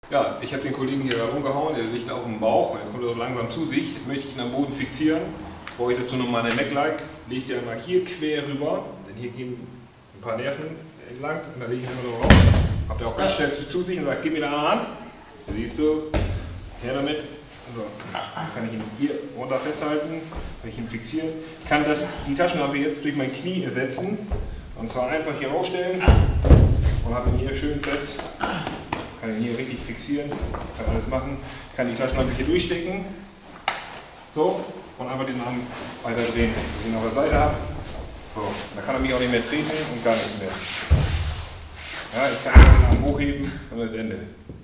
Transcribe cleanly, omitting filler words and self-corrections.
Ja, ich habe den Kollegen hier gerade umgehauen, der liegt auf dem Bauch, jetzt kommt er so langsam zu sich. Jetzt möchte ich ihn am Boden fixieren. Brauche ich dazu nochmal eine Neckline, lege ich einmal hier quer rüber, denn hier gehen ein paar Nerven entlang und dann lege ich ihn einfach drauf. Habt ihr auch ganz schnell zu sich und sagt, gib mir deine Hand. Da siehst du, her damit. So, dann kann ich ihn hier runter festhalten, kann ich ihn fixieren. Ich kann die Taschenlampe jetzt durch mein Knie ersetzen und zwar einfach hier aufstellen und habe ihn hier schön fest. Kann ihn hier richtig fixieren, kann alles machen, kann die Taschenlampe hier durchstecken. So, und einfach den Arm weiter drehen. Wenn ich ihn auf der Seite habe, so, dann kann er mich auch nicht mehr treten und gar nichts mehr. Ja, ich kann den Arm hochheben und dann ist Ende.